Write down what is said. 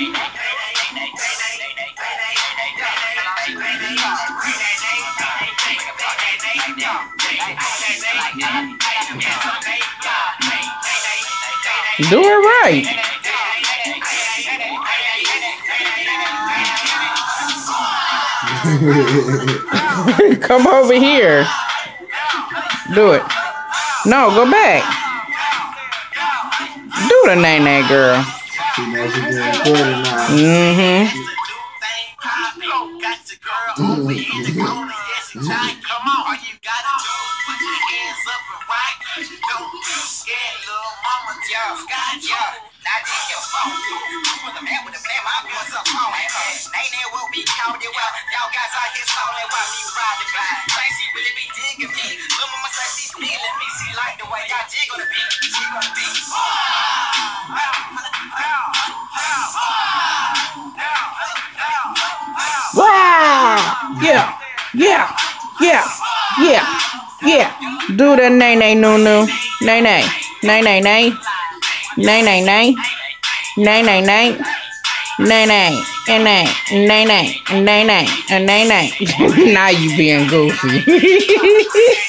Do it right. Come over here. Do it. No, go back. Do the nay-nay, girl. Mm-hmm. Wow! Yeah, yeah, yeah, yeah, yeah. Do the nay-nay, no. Nay-nay, nay-nay, nay. Nay-nay, nay. Nay-nay, nay. Nay-nay, nay, nay, nay, nay, nay, nay. Now you being goofy.